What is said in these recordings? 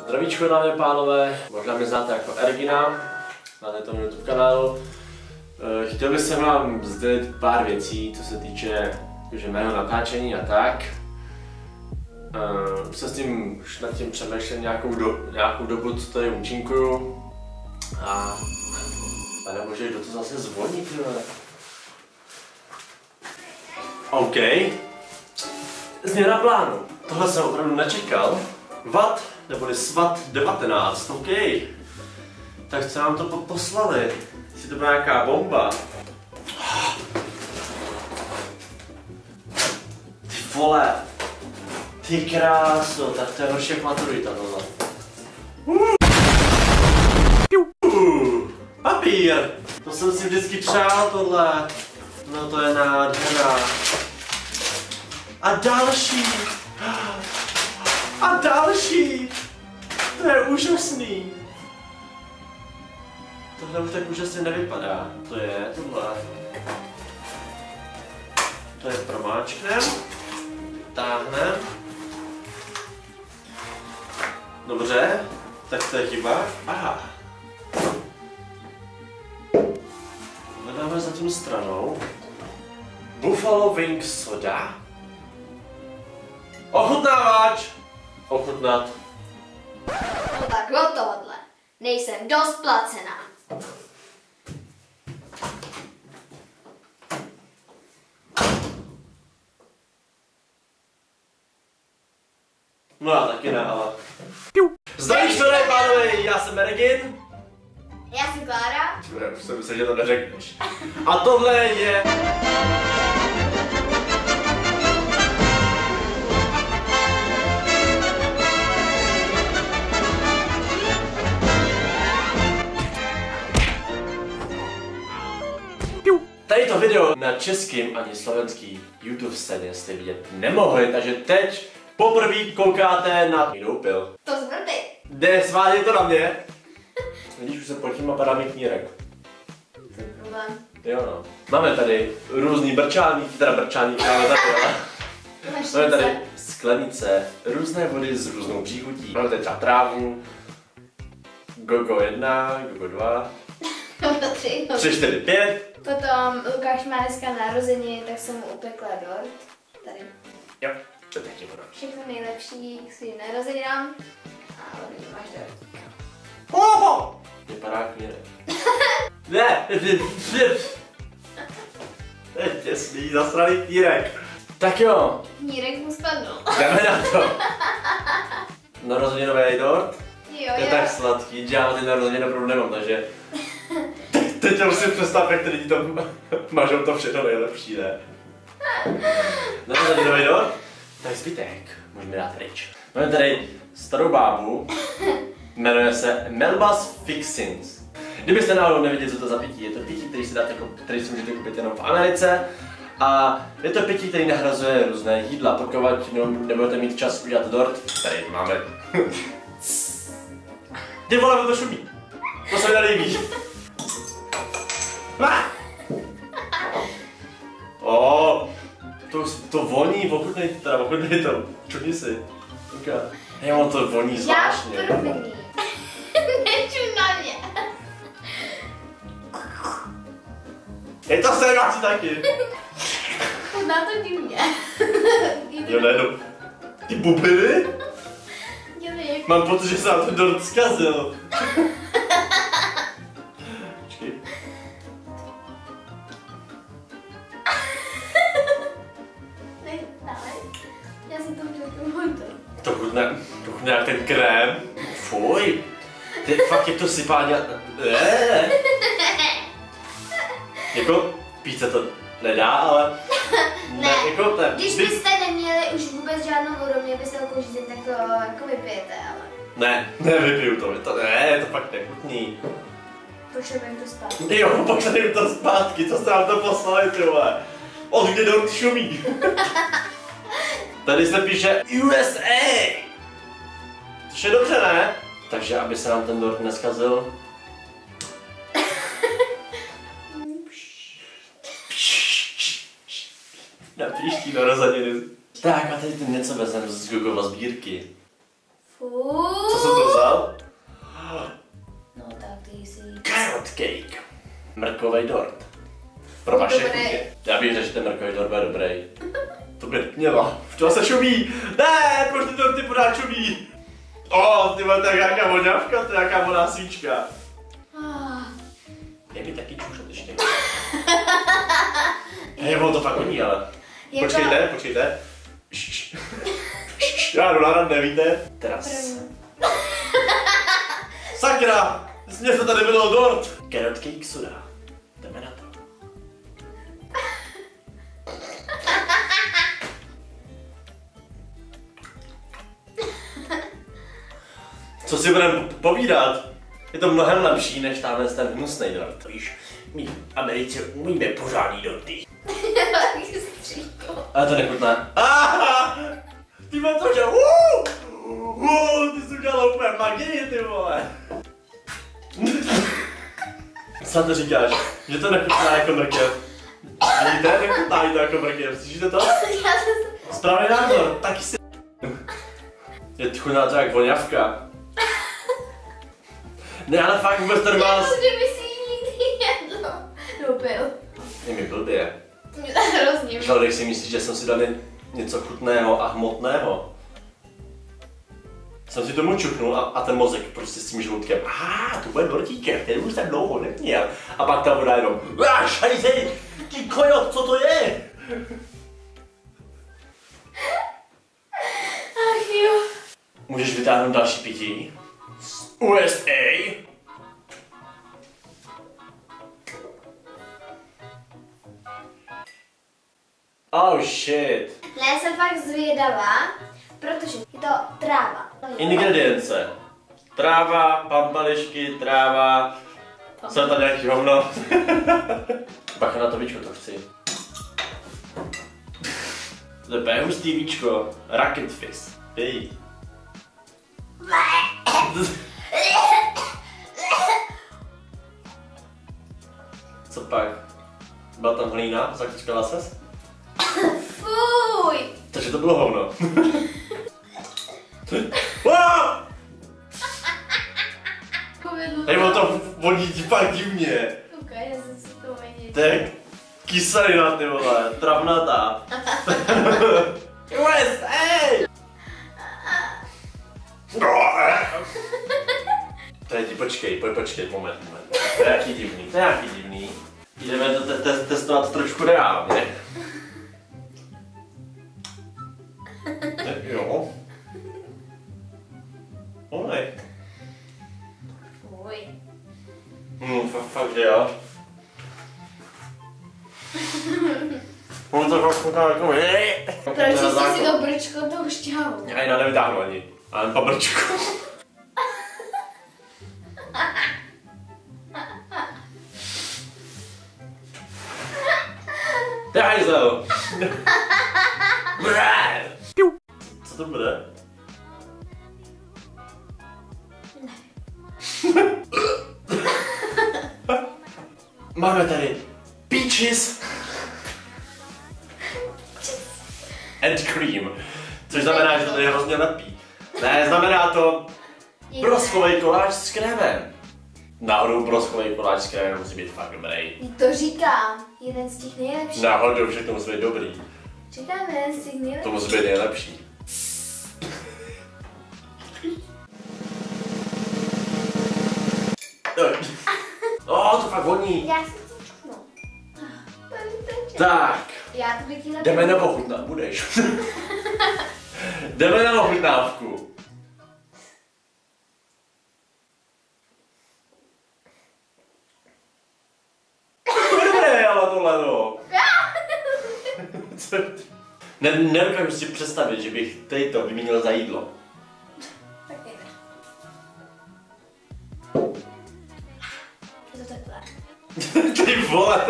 Zdravíčko, dámy a pánové, možná mě znáte jako Ergina, na této YouTube kanálu. Chtěl bych se vám sdělit pár věcí, co se týče mého natáčení a tak. Se s tím už nad tím přemýšlím nějakou dobu, co tady účinkuju. A pane bože, kdo to zase zvoní, tyhle? OK. Změna plánu. Tohle jsem opravdu nečekal. VAT, neboli SWAT 19, OK. Tak co nám to poslali? Jestli to byla nějaká bomba. Ty vole. Ty kráso, tak to je horší jak maturita tohle. Papír! To jsem si vždycky přál tohle. No to je nádhera. A další! A další! To je úžasný! Tohle už tak úžasně nevypadá. To je tohle. To je promáčknem. Táhnem. Dobře, tak to je chyba. Aha. Hledáme za tím stranou. Buffalo Wing Soda. Ochutnávač! Ochutnat. No tak o tohle. Nejsem dost placená. No já taky ne, ale... Zdravíčko, pánové, já jsem Ergin. Já jsem Klára. Už jsem myslel, že to neřekneš. A tohle je... Tady to video na českým ani slovenský YouTube scéně jste vidět nemohli, takže teď poprvé koukáte na Doupil. To jsem ty. Jde, sváděj to na mě. Vidíš, už se potím a padá mi knírek. To je problém. Jo no. Máme tady různý brčálníky, máme tady, ale... Máme tady sklenice, různé vody s různou příchutí. Máme tady třeba trávu, Gogo 1, Gogo 2, 3, 4, 5. Potom Lukáš má dneska narozeniny, tak jsem mu upekla dort. Tady. Jo, to je taky voda. Všechno nejlepší k svým narozeninám. A tady máš dort. Oho! Vypadá knírek. Ne! To je těsný, zasraný knírek. Tak jo. Knírek mu spadnul. Jdeme na to. Narozeninový dort. Jo, To je tak sladký, že já ty narozeniny opravdu nemám, takže... Teď musím představit, jak ty lidi tam mažou to všechno nejlepší, ne? Narozeninový dort, tak zbytek můžeme dát pryč. Máme tady starou bábu, jmenuje se Melba's Fixins. Kdybyste náhodou nevěděli, co to za pití, je to pití, který si můžete koupit jenom v Americe. A je to pití, který nahrazuje různé jídla, pokud nebudete mít čas udělat dort. Tady máme. Ty vole, to šumí. To se mi nelíbí. To voní, ochutnej to. Čuhni si. Hej, on to voní zvláštně. Já první. Nečuj na mě. Hej, to se vrací taky. Chutná to divně. Jo, nejenom. Ty bubliny? Dělej. Mám pocit, že se nám ten dort zkazil. Počkej. Já jsem to řekl. To chutná jak ten krém. Fuj. Fakt je to sypání. Jako pít se to nedá, ale... Ne, jako ten... Když byste neměli už vůbec žádnou vodu, měli byste ho kouřit, tak to jako vypijete, ale... Ne, nevypiju to, je to fakt nechutný. Pošleme to zpátky. Jo, pošleme to zpátky, co jste nám to poslali, ty vole. Od kde dort šumí. Tady se píše USA. Což je dobře, ne? Takže aby se nám ten dort neskazil. Na příští narozeniny. Tak a teď něco vezmeme z Gogova sbírky. Fuuu. Co jsou to napsal? No tak ty jsi... Carrot cake. Mrkovej dort. Pro vaše chutě. Já bych řekl, že ten mrkovej dort bude dobrý. To by měla. Včela se šumí. Ne, proč ty dorty pořád šumí? Ty vole, to je nějaká voňavka, to je nějaká voná svíčka. Je mi taky čušat ještě. Hej, ono to fakt voní, ale. Počkejte. Já jdu na rande, víte? Teraz. Sakra! Mně se tady bylo dort. Carrot cake soda. Jdeme na to. Co si budeme povídat? Je to mnohem lepší než tamhle ten hnusnej dort. Víš, my v Americe umíme pořádný dorty. Ale to nechutná. Ty máš to, že ty jsi udělala úplně magii, ty vole. Co to říkáš? Že to nechutná jako mrkev. Vidíte, nechutná to jako mrkev, slyšíte to? Správný názor, taky si. Je chutná to jak voňavka. Ne, ale fakt vůbec to nemá... Jako kdyby si ji nikdy jedlo. Dobil. Je mi blbě. Mě to hrozně. Člověk si myslí, že jsem si dal něco chutného a hmotného. Jsem si tomu čuknul a ten mozek prostě s tím žaludkem. To bude dortíček, který už jsem dlouho neměl. A pak ta voda jenom. Šajze, ty kojot, co to je? Ach jo. Můžeš vytáhnout další pití? Z USA? Oh shit. Ne, já jsem fakt zvědavá, protože je to tráva. Ingredience. Tráva, pampališky, tráva. Jsem tam nějaký hovno. Bacha na to víčko, to chci. To je úplně hustý víčko. Rocket fizz. Pij. Co pak? Byla tam hlína? Zakřičkala ses? Fuj! Takže to bylo hovno. Hej, to voní fakt divně. Okay, já jsem si to vědět. To je kyselina, ty vole, travnatá. USA! Počkej, moment. To je jaký divný. Jdeme to testovat trošku reálně. Jo. Olej. Fuj. Fakt, že jo. To fakt chutná jako Proč jsi si to brčko tou šťávou? Já ji nevytáhnu ani. Ale po brčku. To je hajzel. Co to bude? Máme tady peaches and cream, což znamená, že to je hrozně lepší. Ne, znamená to broskový koláč s krémem. Náhodou broskový koláč s krémem musí být fakt dobrý. To říkám, jeden z těch nejlepších. Náhodou všechno musí být dobrý. Říkám, jeden z těch nejlepších. To musí být nejlepší. To fakt voní. Já jsem si čuknu. Tak. Já to bych chtěla... Jdeme na ochutnávku, budeš. Jdeme na ochutnávku. Dobré, ale tohle no. Nedokážu si představit, že bych tady to vyměnil za jídlo. Taky ne. Je to takhle. Ty vole,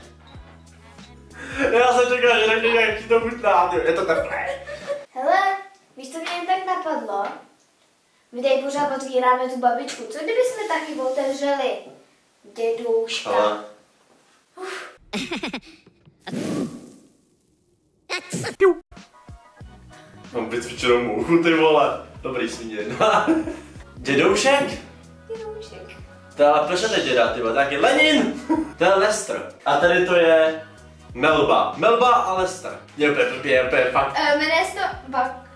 já jsem čekal, že řekne, jak ti to chutná, je to takhle. Hele, víš, co mě jen tak napadlo? My tady pořád otvíráme tu babičku. Co kdyby jsme taky otevřeli dědouška? Ale... Mám vycvičenou mouchu, ty vole. Dobrý svině. Dědoušek? Dědoušek. To je ale proč je děda, tyba, tak je Lenin! To je Lester. A tady to je Melba. Melba a Lester. Je úplně fakt. Jmenuje se to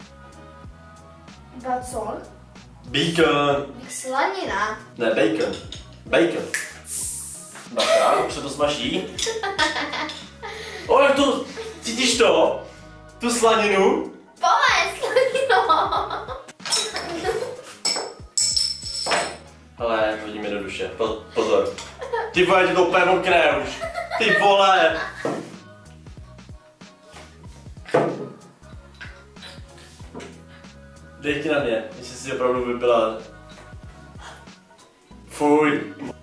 Bacon? Bacon. Slanina. Ne, bacon. Bacon. Bacha, už se to smaží. O, jak to, cítíš to? Tu slaninu? Pole, slanino. Ale hodíme do duše, pozor. Ty vole, je to úplně mokré už. Ty vole. Dej ti na mě, jestli si opravdu vypila. Fuj.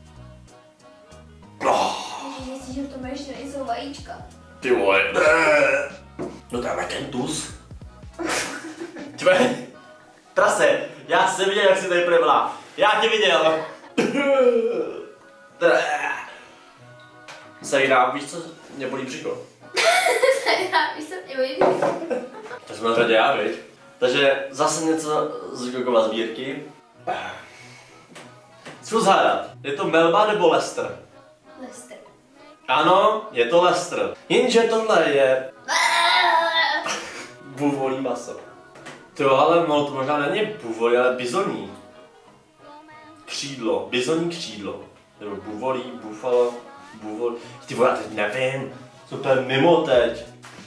Myslíš, že to máš, že nejsou vajíčka? Ty vole. No tam je kentus. Tvé. Prase, já jsem viděl, jak jsi tady prvla. Já tě viděl. Sajra, víš co? Mě bolí břicho. Sajra, víš co? Mě bolí břicho. To jsme na řadě já, viď? Takže zase něco z Gogova sbírky. Chci zhádat, je to Melba nebo Lester? Lester. Ano, je to Lester. Jenže tohle je buvolí maso. To ale to možná není buvolí, ale bizoní. Křídlo, bizoní křídlo. Nebo buvolí, bufalo, buvolí. Ty vole, teď nevím. Super mimo teď.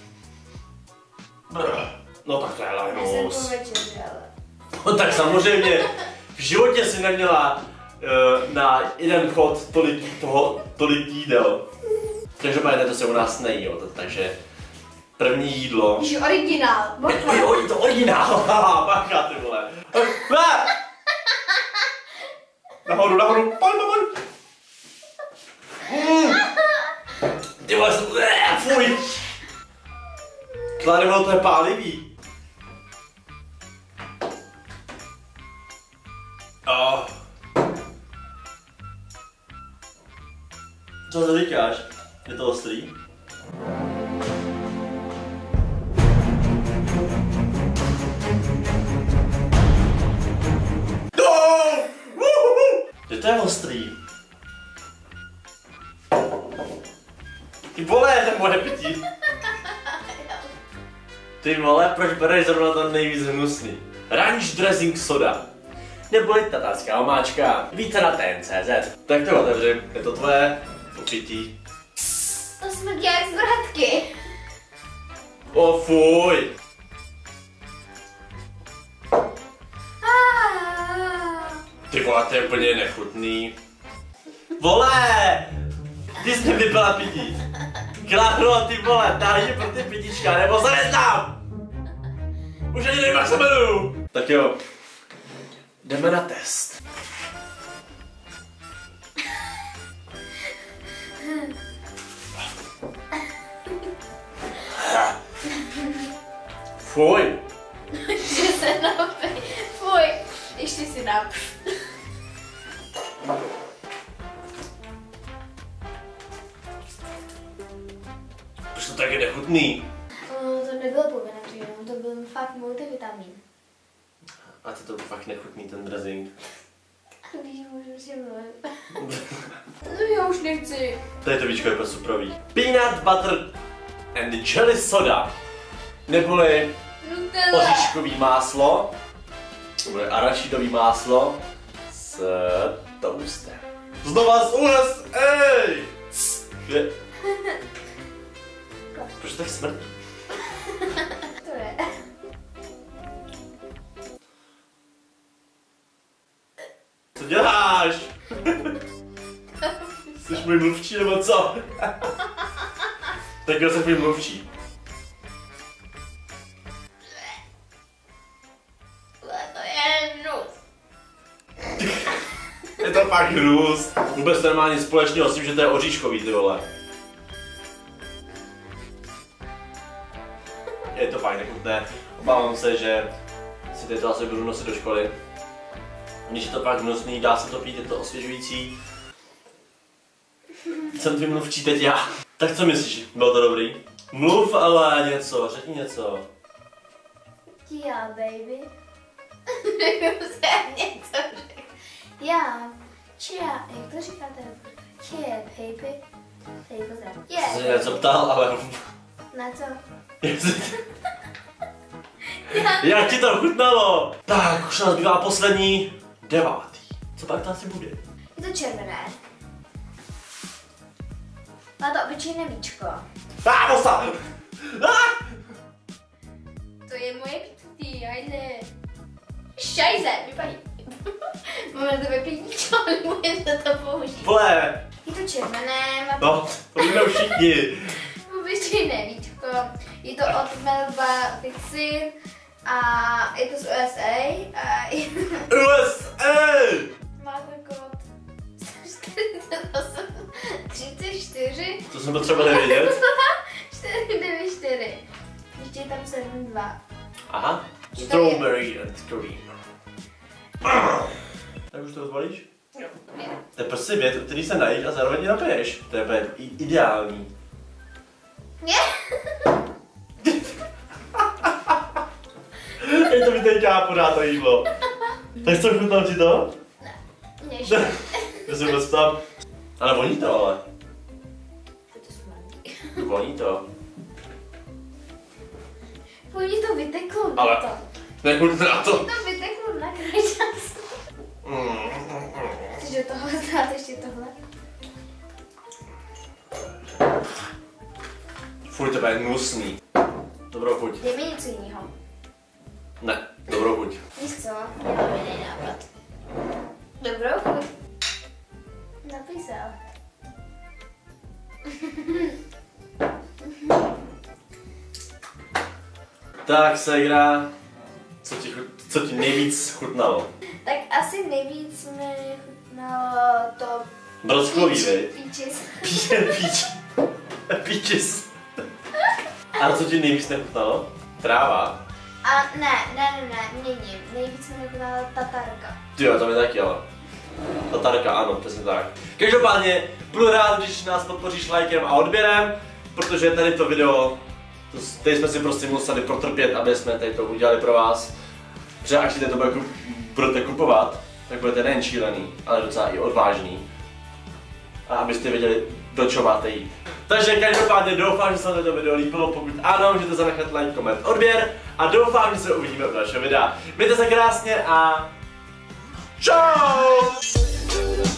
No tak to je lajnos. Já jsem po večeři, ale. No tak samozřejmě, v životě si neměla na jeden chod tolik jídel. Takže to se u nás nejí, jo, takže první jídlo. Víš, originál. Je to originál, bacha ty vole. Nahoru, pojď. Ty vole, fuj. Kládem, to je pálivý. Co to říkáš? Je to ostrý? Že to je ostrý. Ty vole, ten bude pití. Ty vole, proč bereš zrovna ten nejvíc hnusný? Ranch dressing soda. Neboli tatárská omáčka. Více na TN.cz. Tak to otevři, je to tvoje popití. To jsme dělali z vratky. O fuj. Ty vole, to je úplně nechutný. Vole! Ty jsi mi vypila pití. Kláro, ty vole, dáš pro ty pitíčka, nebo se neznám! Už ani nevím, jak se jmenuju. Tak jo, jdeme na test. Fuj. Že se napij. Fuj. Ještě si dám. Proč to tak je nechutný? To nebylo povinné, to byl fakt multivitamin. A to fakt nechutný ten dressing. Víš, můžu si mluvit. No já už nechci. Tady to víčko je prostě suprový. Peanut butter and jelly soda. Neboli oříškový máslo. Bude arašidový máslo s toastem. Znova z USA! Proč to tak smrdí? To je. Co děláš? Jsi můj mluvčí nebo co? Tak já jsem můj mluvčí. To je hnus. Je to fakt hnus. Vůbec nemá nic společného s tím, že to je oříškový, ty vole. Je to fakt nechutné. Obávám se, že si teď to asi budu nosit do školy. Když je to fakt hnusný, dá se to pít, je to osvěžující. Jsem tvým mluvčí teď já. Tak co myslíš? Bylo to dobrý? Mluv ale něco, řekni něco. Já, baby. Něco řekl. Já. Jak to říkáte? Paper. Jsi se něco ptal, ale... Na co? Jak ti to chutnalo? Tak, už nás bývá poslední 9. Co pak to asi bude? Je to červené. Má to obyčejné víčko. Mosa! To je moje pitý, hajde. Šajze, vypadí. Máme to vypíníčko, ale můžete to použít. Vole! Je to červené, má No, to víme už všichni. obyčejné víčko. Je to od Melba Fixin a je to z USA. A je... USA! Má to kód 148 34. To jsem potřeboval nevědět. 494. Ještě je tam 72. Aha. Strawberry and cream. Tak už to rozbalíš? Jo. To je prostě věc, který se najíš a zároveň ji napiješ. To je ideální. Ne? Je to mi teďka podá to jídlo. Tak co, chutnal ti to? Ne. Ještě. To jsem moc tam. Ale voní to, ale. To smrdí. Voní to. Pojď to vyteklo na Ale- to. Nechutná to. To vyteklo na krajčas. Chceš do toho dát ještě tohle? Fuj, to je hnusný. Dobrou chuť. Dej mi něco jiného. Ne, dobrou chuť. Víš co? Já mám jiný nápad. Dobrou chuť. Napísal. Tak, Segra, co ti nejvíc chutnalo? Tak asi nejvíc mi chutnalo to Brocklový, vej? Peaches. Peaches. A co ti nejvíc nechutnalo? Tráva? A ne, měním. Nejvíc mi chutnala tatarka. Jo, to mi taky, ale. Tatarka, ano, přesně tak. Každopádně budu rád, když nás podpoříš lajkem a odběrem, protože tady to video, tady jsme si prostě museli protrpět, aby jsme tady to udělali pro vás. Protože až si to budete kupovat, tak budete nejen šílený, ale docela i odvážný. A abyste věděli, do čeho máte jít. Takže každopádně doufám, že se vám toto video líbilo, pokud ano, můžete zanechat like, koment, odběr a doufám, že se uvidíme u dalšího videa. Mějte se krásně a čau!